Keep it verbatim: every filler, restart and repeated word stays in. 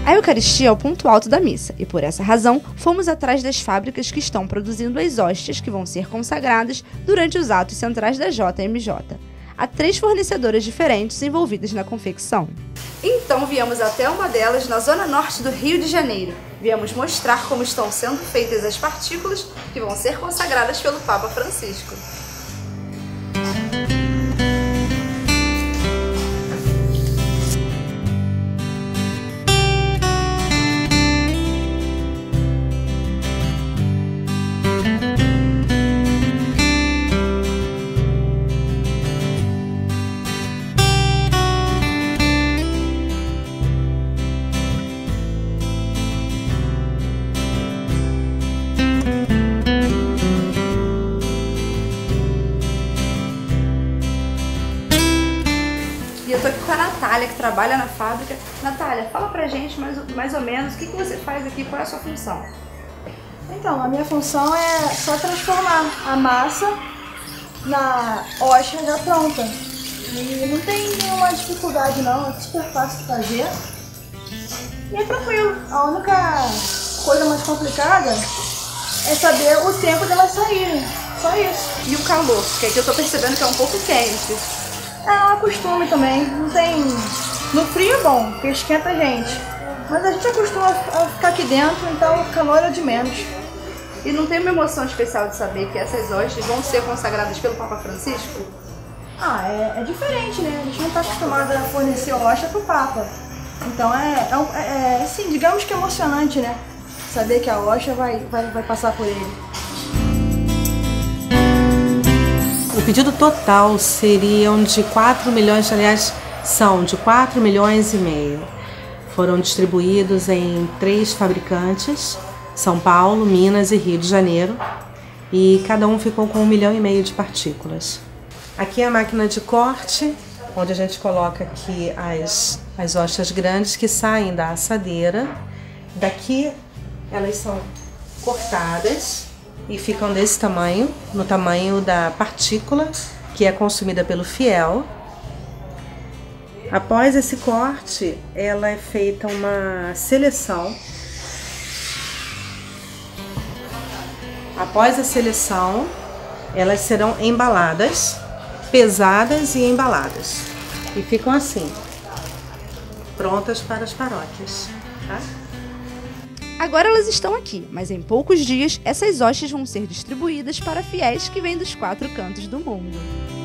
A Eucaristia é o ponto alto da missa e, por essa razão, fomos atrás das fábricas que estão produzindo as hóstias que vão ser consagradas durante os atos centrais da J M J. Há três fornecedoras diferentes envolvidas na confecção. Então viemos até uma delas na zona norte do Rio de Janeiro. Viemos mostrar como estão sendo feitas as partículas que vão ser consagradas pelo Papa Francisco. E eu tô aqui com a Natália, que trabalha na fábrica. Natália, fala pra gente mais, mais ou menos o que, que você faz aqui, qual é a sua função? Então, a minha função é só transformar a massa na hóstia já pronta. E não tem nenhuma dificuldade não, é super fácil de fazer. E é tranquilo. A única coisa mais complicada é saber o tempo delas saírem. Só isso. E o calor, que aqui eu tô percebendo que é um pouco quente. É um costume também, não tem... No frio é bom, porque esquenta a gente. Mas a gente acostuma a ficar aqui dentro, então o calor é de menos. E não tem uma emoção especial de saber que essas hóstias vão ser consagradas pelo Papa Francisco? Ah, é, é diferente, né? A gente não está acostumado a fornecer hóstia pro Papa. Então é, é, é, assim, digamos que é emocionante, né? Saber que a hóstia vai, vai, vai passar por ele. O pedido total seriam de quatro milhões, aliás, são de quatro milhões e meio. Foram distribuídos em três fabricantes, São Paulo, Minas e Rio de Janeiro, e cada um ficou com um milhão e meio de partículas. Aqui é a máquina de corte, onde a gente coloca aqui as, as hóstias grandes que saem da assadeira. Daqui elas são cortadas e ficam desse tamanho, no tamanho da partícula que é consumida pelo fiel. Após esse corte, ela é feita uma seleção. Após a seleção, elas serão embaladas, pesadas e embaladas. E ficam assim, prontas para as paróquias, tá? Agora elas estão aqui, mas em poucos dias essas hóstias vão ser distribuídas para fiéis que vêm dos quatro cantos do mundo.